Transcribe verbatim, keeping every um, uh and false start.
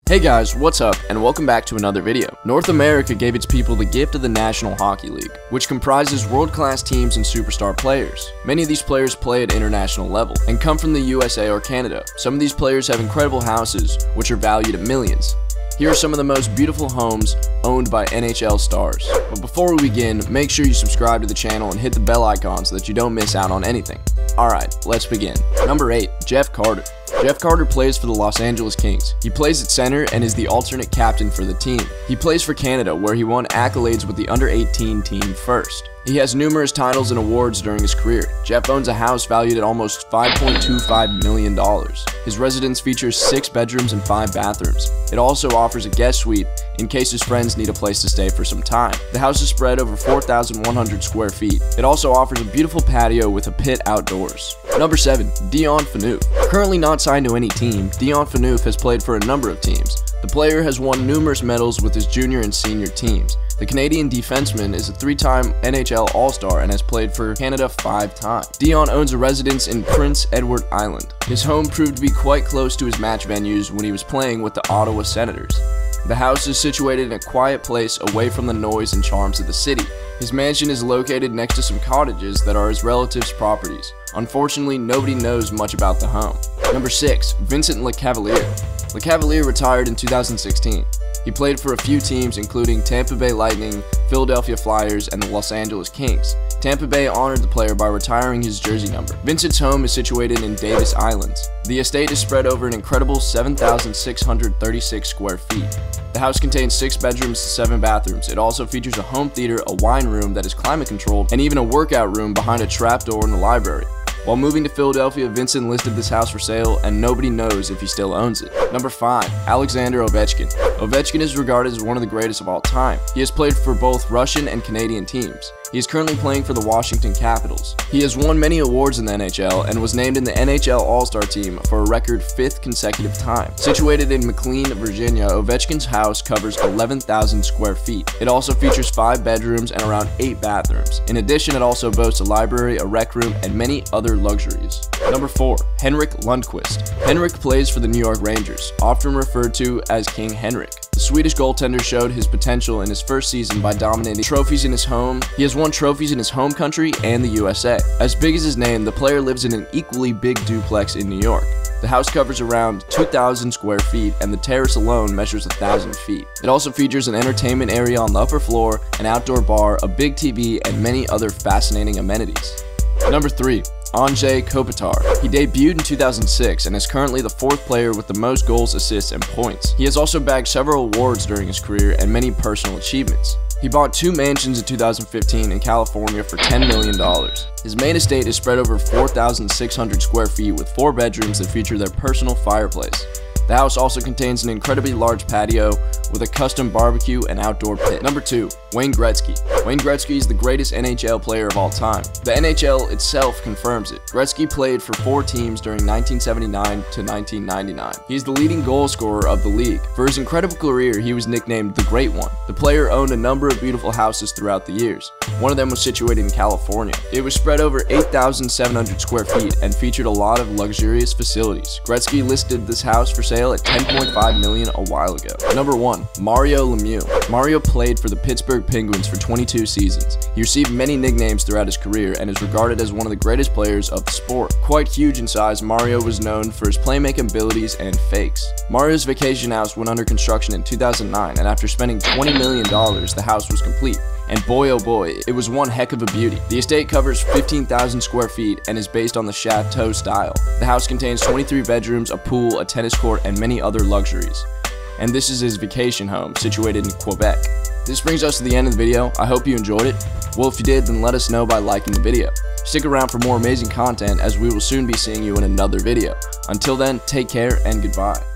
Hey guys, what's up, and welcome back to another video. North America gave its people the gift of the National Hockey League, which comprises world-class teams and superstar players. Many of these players play at international level, and come from the U S A or Canada. Some of these players have incredible houses, which are valued at millions. Here are some of the most beautiful homes owned by N H L stars. But before we begin, make sure you subscribe to the channel and hit the bell icon so that you don't miss out on anything. Alright, let's begin. Number eight. Jeff Carter. Jeff Carter plays for the Los Angeles Kings. He plays at center and is the alternate captain for the team. He plays for Canada, where he won accolades with the under eighteen team first. He has numerous titles and awards during his career. Jeff owns a house valued at almost five point two five million dollars. His residence features six bedrooms and five bathrooms. It also offers a guest suite in case his friends need a place to stay for some time. The house is spread over four thousand one hundred square feet. It also offers a beautiful patio with a pit outdoors. Number seven. Dion Phaneuf. Currently not signed to any team, Dion Phaneuf has played for a number of teams. The player has won numerous medals with his junior and senior teams. The Canadian defenseman is a three-time N H L All-Star and has played for Canada five times. Dion owns a residence in Prince Edward Island. His home proved to be quite close to his match venues when he was playing with the Ottawa Senators. The house is situated in a quiet place away from the noise and charms of the city. His mansion is located next to some cottages that are his relatives' properties. Unfortunately, nobody knows much about the home. Number six. Vincent Lecavalier. Lecavalier retired in two thousand sixteen. He played for a few teams including Tampa Bay Lightning, Philadelphia Flyers, and the Los Angeles Kings. Tampa Bay honored the player by retiring his jersey number. Vincent's home is situated in Davis Islands. The estate is spread over an incredible seven thousand six hundred thirty-six square feet. The house contains six bedrooms and seven bathrooms. It also features a home theater, a wine room that is climate controlled, and even a workout room behind a trapdoor in the library. While moving to Philadelphia, Vincent listed this house for sale, and nobody knows if he still owns it. Number five. Alexander Ovechkin. Ovechkin is regarded as one of the greatest of all time. He has played for both Russian and Canadian teams. He is currently playing for the Washington Capitals. He has won many awards in the N H L and was named in the N H L All-Star team for a record fifth consecutive time. Situated in McLean, Virginia, Ovechkin's house covers eleven thousand square feet. It also features five bedrooms and around eight bathrooms. In addition, it also boasts a library, a rec room, and many other luxuries. Number four. Henrik Lundqvist. Henrik plays for the New York Rangers, often referred to as King Henrik. The Swedish goaltender showed his potential in his first season by dominating trophies in his home. He has won trophies in his home country and the U S A. As big as his name, the player lives in an equally big duplex in New York. The house covers around two thousand square feet, and the terrace alone measures one thousand feet. It also features an entertainment area on the upper floor, an outdoor bar, a big T V, and many other fascinating amenities. Number three. Anze Kopitar. He debuted in two thousand six and is currently the fourth player with the most goals, assists, and points. He has also bagged several awards during his career and many personal achievements. He bought two mansions in two thousand fifteen in California for ten million dollars. His main estate is spread over four thousand six hundred square feet with four bedrooms that feature their personal fireplace. The house also contains an incredibly large patio with a custom barbecue and outdoor pit. Number two. Wayne Gretzky. Wayne Gretzky is the greatest N H L player of all time. The N H L itself confirms it. Gretzky played for four teams during nineteen seventy-nine to nineteen ninety-nine. He is the leading goal scorer of the league. For his incredible career, he was nicknamed the Great One. The player owned a number of beautiful houses throughout the years. One of them was situated in California. It was spread over eight thousand seven hundred square feet and featured a lot of luxurious facilities. Gretzky listed this house for sale at ten point five million dollars a while ago. Number one. Mario Lemieux. Mario played for the Pittsburgh Penguins for twenty-two seasons. He received many nicknames throughout his career and is regarded as one of the greatest players of the sport. Quite huge in size, Mario was known for his playmaking abilities and fakes. Mario's vacation house went under construction in two thousand nine, and after spending twenty million dollars, the house was complete. And boy oh boy, it was one heck of a beauty. The estate covers fifteen thousand square feet and is based on the chateau style. The house contains twenty-three bedrooms, a pool, a tennis court, and many other luxuries. And this is his vacation home, situated in Quebec. This brings us to the end of the video. I hope you enjoyed it. Well, if you did, then let us know by liking the video. Stick around for more amazing content, as we will soon be seeing you in another video. Until then, take care and goodbye.